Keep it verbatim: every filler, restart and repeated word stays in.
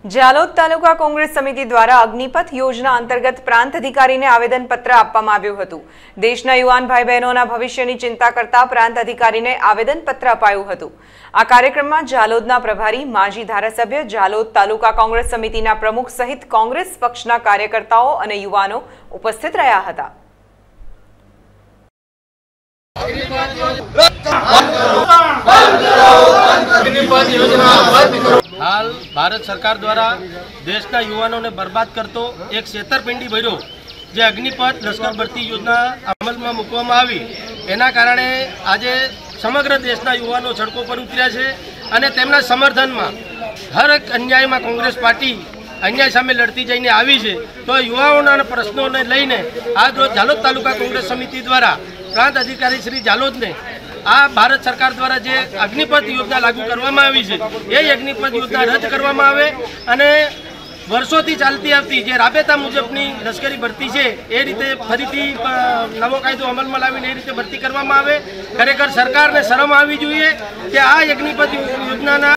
જાલોદ તાલુકા કોંગ્રેસ સમિતિ દ્વારા અગ્નિપથ યોજના અંતર્ગત પ્રાંત અધિકારીને આવેદન પત્ર આપવામાં આવ્યું હતું। દેશના યુવાન ભાઈ બહેનોના ભવિષ્યની ચિંતા કરતા પ્રાંત અધિકારીને આવેદન પત્ર અપાયું હતું। આ કાર્યક્રમમાં જાલોદના પ્રભારી, માજી ધારાસભ્ય, જાલોદ તાલુકા કોંગ્રેસ સમિતિના પ્રમુખ સહિત કોંગ્રેસ પક્ષના કાર્યકર્તાઓ અને યુવાનો ઉપસ્થિત રહ્યા હતા। हाल भारत सरकार द्वारा देशना युवानों ने बर्बाद करतो एक छेतरपिंडी भर्यो जे अग्निपथ लश्कर भर्ती योजना अमल में मूकवामां आवी एना कारणे आजे समग्र देशना युवानो सड़कों पर उतर्या छे अने तेमना समर्थन में हर एक अन्याय में कांग्रेस पार्टी अन्याय सामे लड़ती जाइने आवी छे। तो युवाओना प्रश्नों ने लईने आज रोज जालोद तालुका कांग्रेस समिति द्वारा प्रांत अधिकारी श्री जालोद ने आ भारत सरकार द्वारा जे अग्निपथ योजना लागू करवामां आवी छे ए अग्निपथ योजना रद्द करवामां आवे अने वर्षोथी चालती आवती जे राबेता मुजबनी लश्करी भर्ती छे ए रीते फरीथी नवो कायदो अमलमां लावीने ए रीते भर्ती करवामां आवे। खरेखर सरकारने शरम आवी जोईए के आ अग्निपथ योजनाना